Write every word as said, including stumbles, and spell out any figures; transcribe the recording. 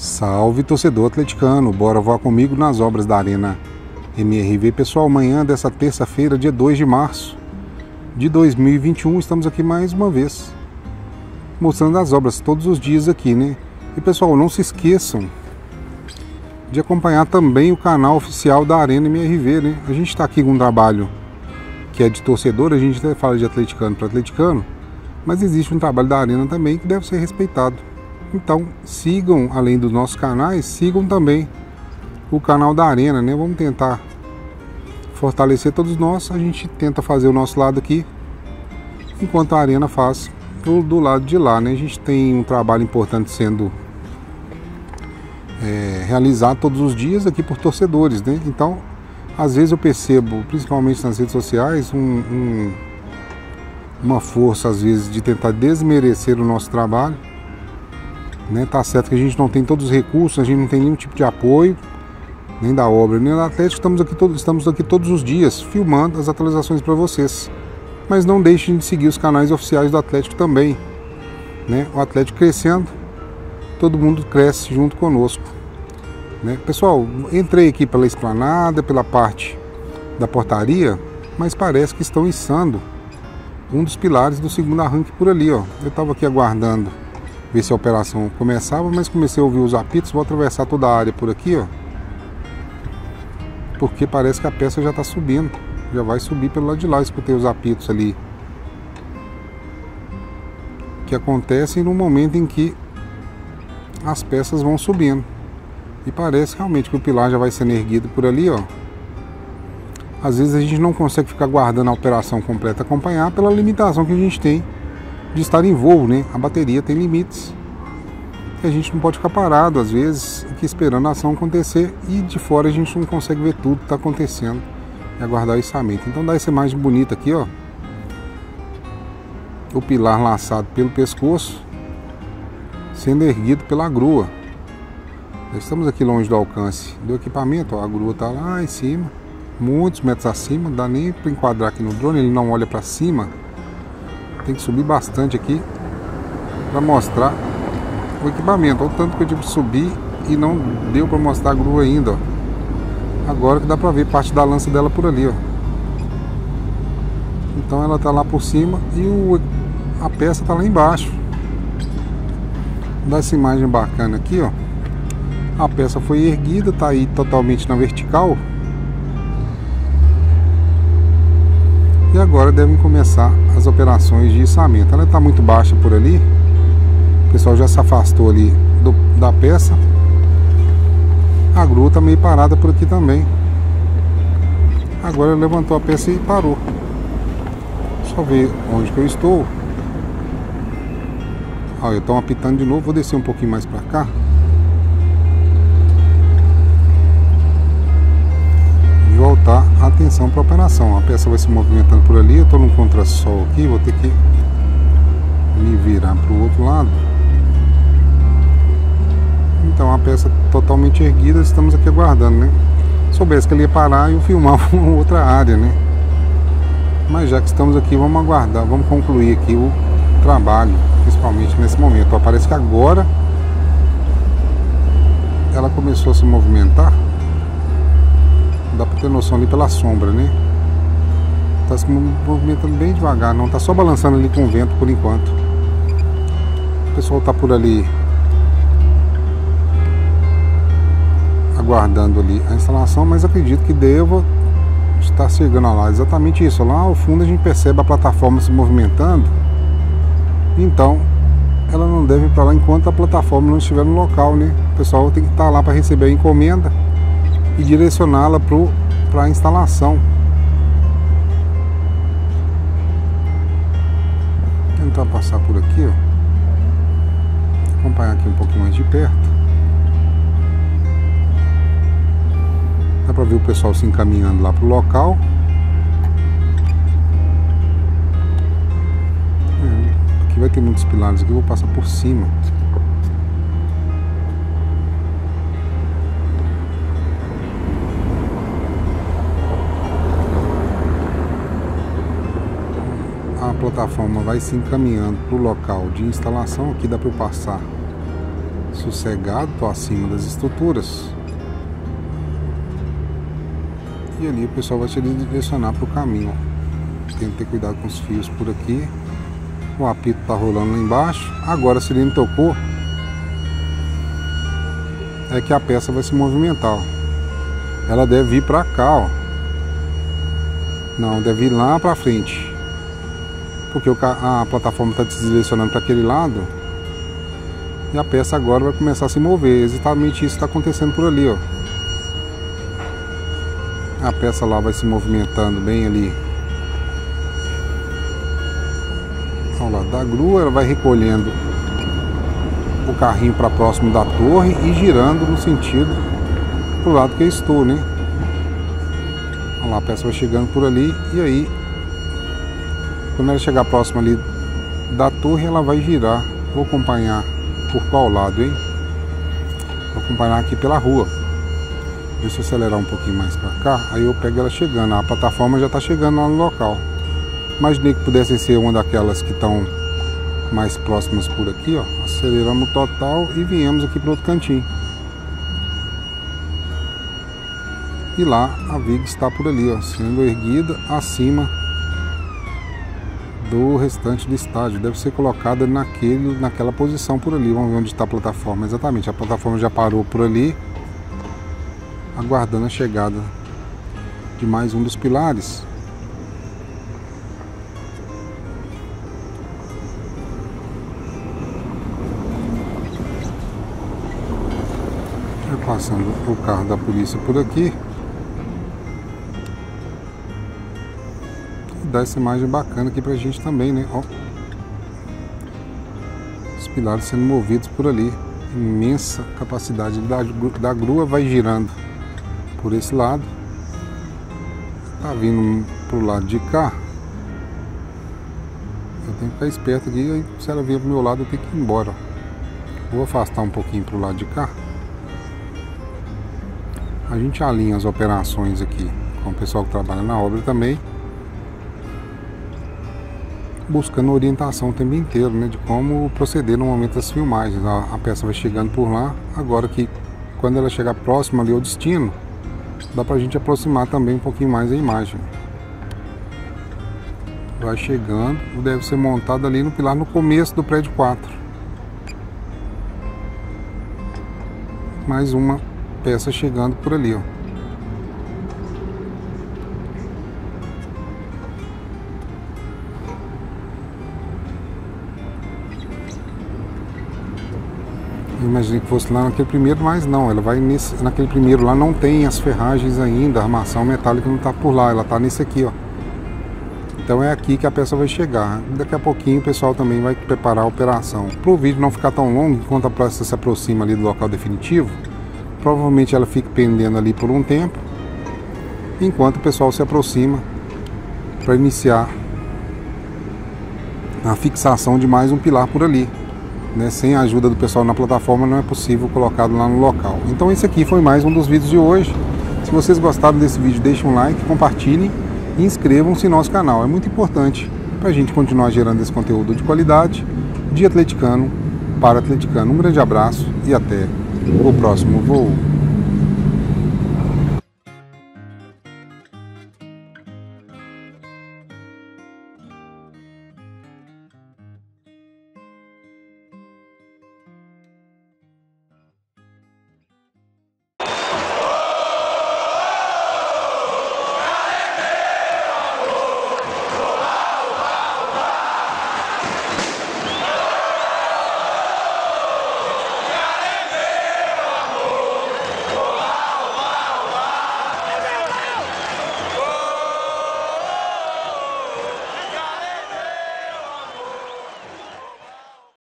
Salve, torcedor atleticano, bora voar comigo nas obras da Arena M R V. Pessoal, amanhã dessa terça-feira, dia dois de março de dois mil e vinte e um, estamos aqui mais uma vez, mostrando as obras todos os dias aqui, né? E pessoal, não se esqueçam de acompanhar também o canal oficial da Arena M R V, né? A gente está aqui com um trabalho que é de torcedor, a gente até fala de atleticano para atleticano, mas existe um trabalho da Arena também que deve ser respeitado. Então sigam, além dos nossos canais, sigam também o canal da Arena, né? Vamos tentar fortalecer todos nós. A gente tenta fazer o nosso lado aqui, enquanto a Arena faz do, do lado de lá, né? A gente tem um trabalho importante sendo é, realizado todos os dias aqui por torcedores, né? Então, às vezes eu percebo, principalmente nas redes sociais, um, um, uma força, às vezes, de tentar desmerecer o nosso trabalho. Né? Tá certo que a gente não tem todos os recursos, a gente não tem nenhum tipo de apoio, nem da obra, nem da Atlético. Estamos aqui, todo, estamos aqui todos os dias filmando as atualizações para vocês. Mas não deixem de seguir os canais oficiais do Atlético também. Né? O Atlético crescendo, todo mundo cresce junto conosco. Né? Pessoal, entrei aqui pela esplanada, pela parte da portaria, mas parece que estão içando um dos pilares do segundo arranque por ali. Ó. Eu estava aqui aguardando ver se a operação começava, mas comecei a ouvir os apitos. Vou atravessar toda a área por aqui, ó, porque parece que a peça já está subindo, já vai subir pelo lado de lá. Escutei os apitos ali, que acontecem no momento em que as peças vão subindo, e parece realmente que o pilar já vai sendo erguido por ali, ó. Às vezes a gente não consegue ficar guardando a operação completa, acompanhar pela limitação que a gente tem de estar em voo, né? A bateria tem limites e a gente não pode ficar parado, às vezes, aqui esperando a ação acontecer, e de fora a gente não consegue ver tudo que está acontecendo e aguardar o içamento. Então dá essa imagem bonita aqui, ó, o pilar laçado pelo pescoço sendo erguido pela grua. Estamos aqui longe do alcance do equipamento, ó, a grua está lá em cima, muitos metros acima, não dá nem para enquadrar aqui no drone, ele não olha para cima. Tem que subir bastante aqui para mostrar o equipamento. Olha o tanto que eu tive que subir e não deu para mostrar a grua ainda, ó. Agora que dá para ver parte da lança dela por ali, ó. Então ela tá lá por cima e o, a peça tá lá embaixo. Dá essa imagem bacana aqui, ó. A peça foi erguida, tá aí totalmente na vertical. E agora devem começar as operações de içamento. Ela está muito baixa por ali. O pessoal já se afastou ali do, da peça. A grua está meio parada por aqui também. Agora levantou a peça e parou. Só ver onde que eu estou. Olha, estão apitando de novo. Vou descer um pouquinho mais para cá. Voltar a atenção para a operação. A peça vai se movimentando por ali. Eu estou num contrassol aqui, vou ter que me virar para o outro lado. Então a peça totalmente erguida, estamos aqui aguardando, né? Soubesse que ele ia parar e eu filmava uma outra área, né? Mas já que estamos aqui, vamos aguardar, vamos concluir aqui o trabalho, principalmente nesse momento. Ó, parece que agora ela começou a se movimentar. Dá pra ter noção ali pela sombra, né? Tá se movimentando bem devagar, não tá só balançando ali com o vento por enquanto. O pessoal tá por ali aguardando ali a instalação, mas acredito que deva estar chegando lá. Exatamente isso, lá ao fundo a gente percebe a plataforma se movimentando. Então ela não deve ir para lá enquanto a plataforma não estiver no local, né? O pessoal tem que estar lá para receber a encomenda e direcioná-la para a instalação. Vou tentar passar por aqui, ó. Acompanhar aqui um pouquinho mais de perto. Dá para ver o pessoal se encaminhando lá para o local. É, aqui vai ter muitos pilares aqui, eu vou passar por cima. A plataforma vai se encaminhando para o local de instalação. Aqui dá para eu passar sossegado, tô acima das estruturas. E ali o pessoal vai te direcionar para o caminho. Tem que ter cuidado com os fios por aqui. O apito tá rolando lá embaixo. Agora, se ele tocou, é que a peça vai se movimentar, ó. Ela deve vir para cá, ó. Não, deve ir lá para frente, porque a plataforma está se direcionando para aquele lado. E a peça agora vai começar a se mover. Exatamente isso está acontecendo por ali, ó. A peça lá vai se movimentando bem ali ao lado da grua. Ela vai recolhendo o carrinho para próximo da torre e girando no sentido pro lado que eu estou, né? Olha lá, a peça vai chegando por ali. E aí, quando ela chegar próximo ali da torre, ela vai girar. Vou acompanhar por qual lado, hein? Vou acompanhar aqui pela rua. Deixa eu acelerar um pouquinho mais para cá. Aí eu pego ela chegando. A plataforma já está chegando lá no local. Imaginei que pudessem ser uma daquelas que estão mais próximas por aqui, ó. Aceleramos total e viemos aqui para outro cantinho. E lá a viga está por ali, ó, sendo erguida acima do restante do estádio. Deve ser colocada naquele, naquela posição por ali. Vamos ver onde está a plataforma. Exatamente, a plataforma já parou por ali, aguardando a chegada de mais um dos pilares. Passando o carro da polícia por aqui. E dá essa imagem bacana aqui pra gente também, né? Ó, os pilares sendo movidos por ali. Imensa capacidade da, da grua vai girando por esse lado. Tá vindo pro lado de cá. Eu tenho que ficar esperto aqui. Aí, se ela vier pro meu lado, eu tenho que ir embora. Vou afastar um pouquinho pro lado de cá. A gente alinha as operações aqui com o pessoal que trabalha na obra também, buscando orientação o tempo inteiro, né, de como proceder no momento das filmagens. A, a peça vai chegando por lá. Agora que quando ela chegar próxima ali ao destino, dá pra gente aproximar também um pouquinho mais a imagem. Vai chegando, deve ser montado ali no pilar no começo do prédio quatro. Mais uma peça chegando por ali, ó. Eu imaginei que fosse lá naquele primeiro, mas não, ela vai nesse, naquele primeiro lá não tem as ferragens ainda, a armação metálica não está por lá, ela está nesse aqui, ó. Então é aqui que a peça vai chegar. Daqui a pouquinho o pessoal também vai preparar a operação. Para o vídeo não ficar tão longo, enquanto a peça se aproxima ali do local definitivo, provavelmente ela fica pendendo ali por um tempo, enquanto o pessoal se aproxima para iniciar a fixação de mais um pilar por ali, né? Sem a ajuda do pessoal na plataforma não é possível colocá-lo lá no local. Então esse aqui foi mais um dos vídeos de hoje. Se vocês gostaram desse vídeo, deixem um like, compartilhem e inscrevam-se no nosso canal. É muito importante para a gente continuar gerando esse conteúdo de qualidade de atleticano para atleticano. Um grande abraço e até o próximo voo.